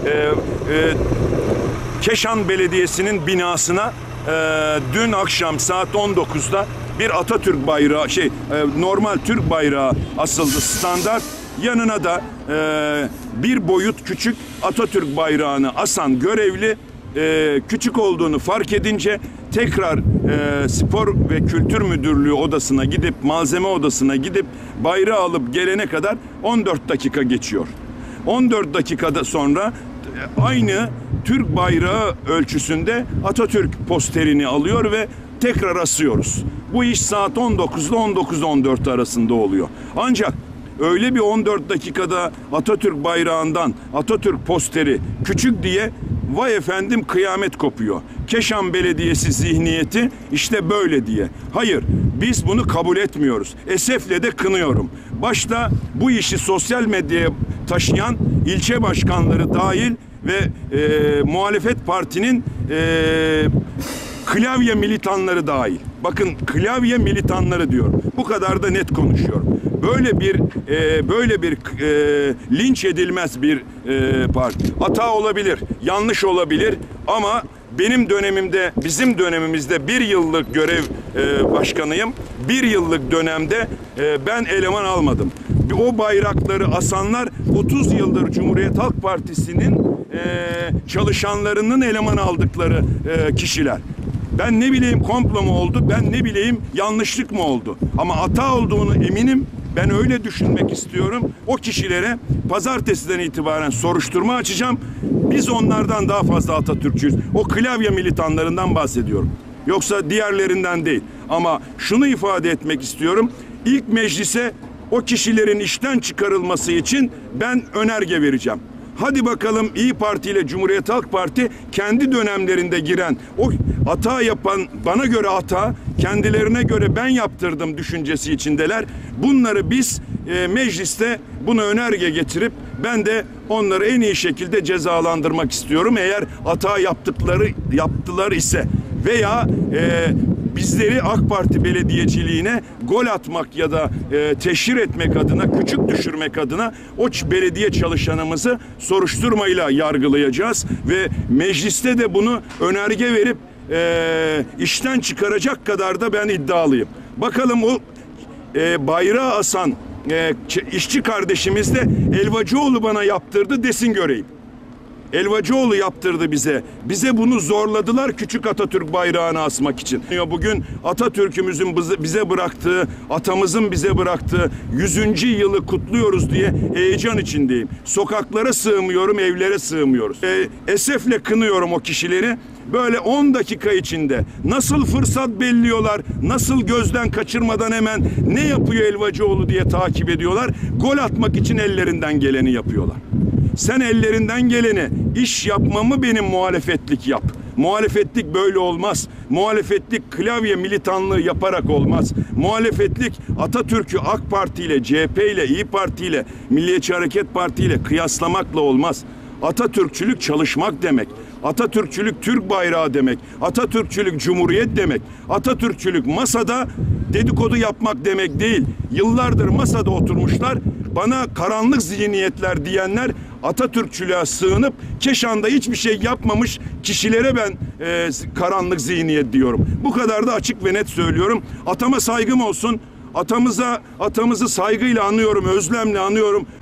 Keşan Belediyesi'nin binasına dün akşam saat 19'da bir Atatürk bayrağı, normal Türk bayrağı asıldı standart. Yanına da bir boyut küçük Atatürk bayrağını asan görevli küçük olduğunu fark edince tekrar Spor ve Kültür Müdürlüğü odasına gidip, malzeme odasına gidip bayrağı alıp gelene kadar 14 dakika geçiyor. 14 dakikada sonra aynı Türk bayrağı ölçüsünde Atatürk posterini alıyor ve tekrar asıyoruz. Bu iş saat 19 ile 19-14 arasında oluyor. Ancak öyle bir 14 dakikada Atatürk bayrağından Atatürk posteri küçük diye vay efendim kıyamet kopuyor. Keşan Belediyesi zihniyeti işte böyle diye. Hayır, biz bunu kabul etmiyoruz. Esefle de kınıyorum. Başta bu işi sosyal medyaya taşıyan ilçe başkanları dahil ve muhalefet partinin klavye militanları dahil. Bakın, klavye militanları diyor. Bu kadar da net konuşuyor. Böyle bir linç edilmez bir parti. Hata olabilir, yanlış olabilir ama benim dönemimde, bizim dönemimizde bir yıllık görev başkanıyım. Bir yıllık dönemde ben eleman almadım. O bayrakları asanlar 30 yıldır Cumhuriyet Halk Partisi'nin çalışanlarının eleman aldıkları kişiler. Ben ne bileyim komplo mu oldu, ben ne bileyim yanlışlık mı oldu. Ama hata olduğunu eminim. Ben öyle düşünmek istiyorum. O kişilere pazartesiden itibaren soruşturma açacağım. Biz onlardan daha fazla Atatürkçüyüz. O klavye militanlarından bahsediyorum. Yoksa diğerlerinden değil. Ama şunu ifade etmek istiyorum. İlk meclise o kişilerin işten çıkarılması için ben önerge vereceğim. Hadi bakalım İYİ Parti ile Cumhuriyet Halk Parti kendi dönemlerinde giren, o hata yapan, bana göre hata, kendilerine göre ben yaptırdım düşüncesi içindeler. Bunları biz mecliste buna önerge getirip ben de onları en iyi şekilde cezalandırmak istiyorum. Eğer hata yaptılar ise veya bizleri AK Parti belediyeciliğine gol atmak ya da teşhir etmek adına, küçük düşürmek adına o belediye çalışanımızı soruşturmayla yargılayacağız ve mecliste de bunu önerge verip işten çıkaracak kadar da ben iddialıyım. Bakalım o bayrağı asan işçi kardeşimiz de Elvacıoğlu bana yaptırdı desin göreyim. Elvacıoğlu yaptırdı bize. Bize bunu zorladılar küçük Atatürk bayrağını asmak için. Bugün Atatürk'ümüzün bize bıraktığı, atamızın bize bıraktığı 100. yılı kutluyoruz diye heyecan içindeyim. Sokaklara sığmıyorum, evlere sığmıyoruz. Esefle kınıyorum o kişileri. Böyle 10 dakika içinde nasıl fırsat belliyorlar, nasıl gözden kaçırmadan hemen ne yapıyor Elvacıoğlu diye takip ediyorlar. Gol atmak için ellerinden geleni yapıyorlar. Sen ellerinden geleni, iş yapmamı benim muhalefetlik yap. Muhalefetlik böyle olmaz. Muhalefetlik klavye militanlığı yaparak olmaz. Muhalefetlik Atatürk'ü AK Parti ile, CHP ile, İYİ Parti ile, Milliyetçi Hareket Parti ile kıyaslamakla olmaz. Atatürkçülük çalışmak demek. Atatürkçülük Türk bayrağı demek. Atatürkçülük Cumhuriyet demek. Atatürkçülük masada dedikodu yapmak demek değil. Yıllardır masada oturmuşlar. Bana karanlık zihniyetler diyenler Atatürkçülüğe sığınıp Keşan'da hiçbir şey yapmamış kişilere ben karanlık zihniyet diyorum. Bu kadar da açık ve net söylüyorum. Atama saygım olsun. Atamızı saygıyla anıyorum, özlemle anıyorum.